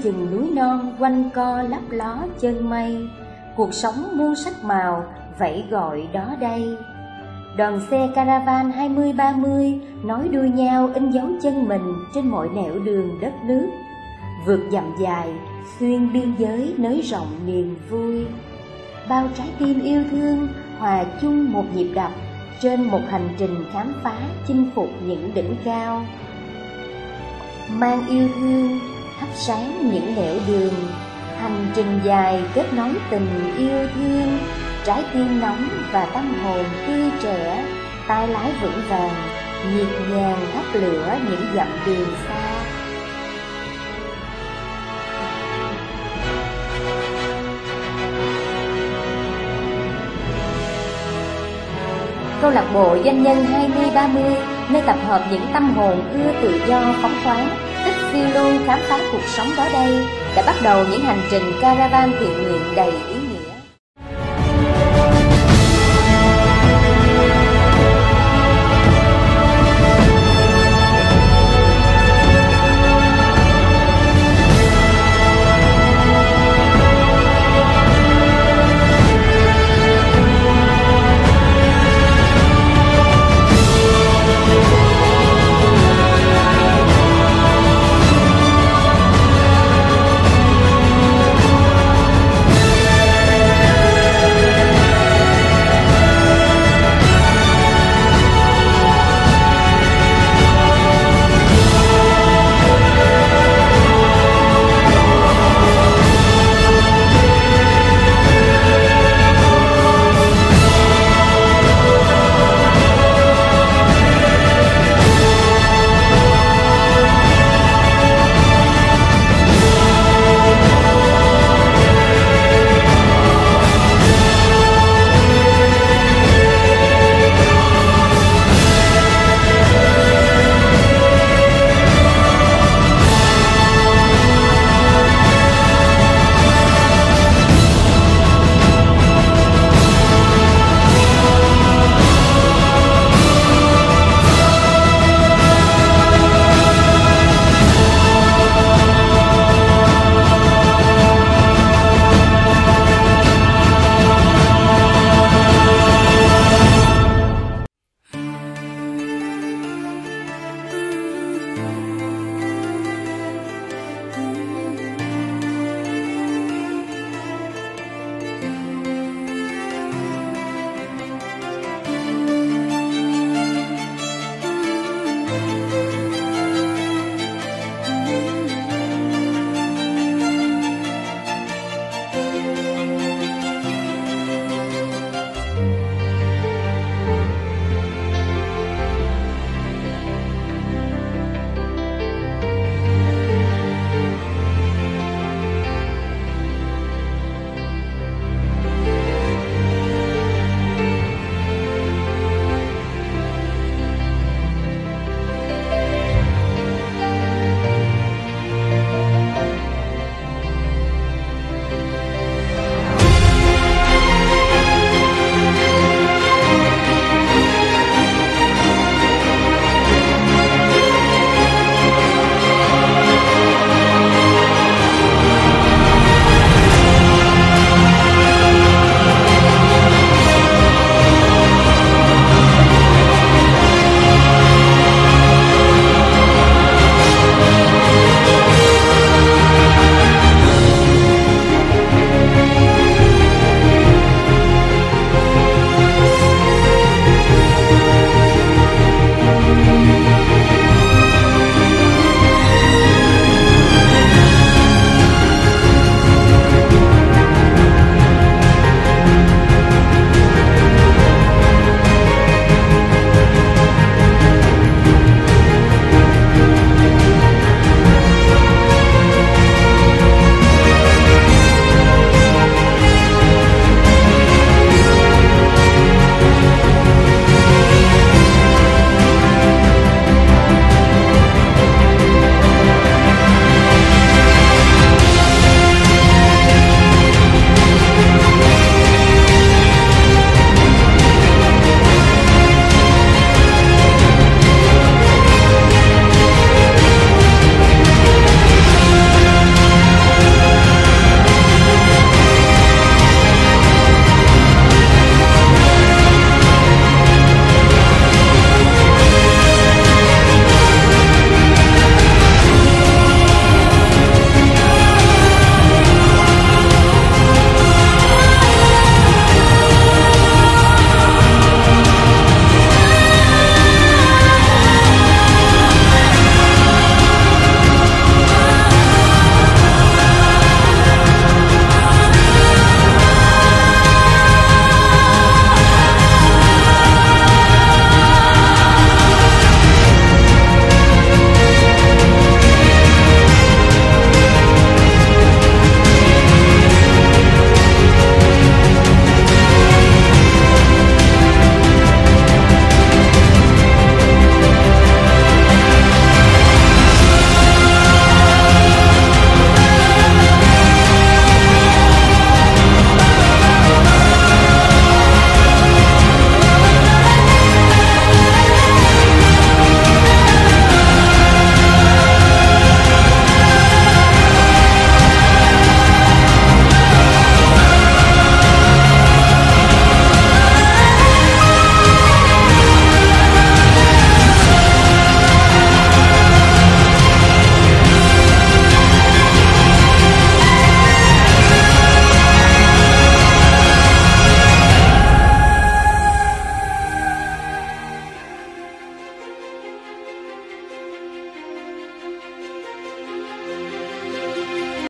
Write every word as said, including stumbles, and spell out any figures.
chừng núi non quanh co lấp ló chân mây. Cuộc sống muôn sắc màu vẫy gọi đó đây. Đoàn xe caravan hai mươi ba mươi nối đuôi nhau in dấu chân mình trên mọi nẻo đường đất nước, vượt dặm dài, xuyên biên giới nới rộng niềm vui. Bao trái tim yêu thương hòa chung một nhịp đập trên một hành trình khám phá chinh phục những đỉnh cao. Mang yêu thương thắp sáng những nẻo đường, hành trình dài kết nối tình yêu thương. Trái tim nóng và tâm hồn tươi trẻ, tay lái vững vàng, nhịp nhàng thắp lửa những dặm đường xa. Câu lạc bộ doanh nhân hai mươi ba mươi, nơi tập hợp những tâm hồn ưa tự do phóng khoáng, thích phiêu lưu khám phá cuộc sống đó đây, đã bắt đầu những hành trình caravan thiện nguyện đầy ý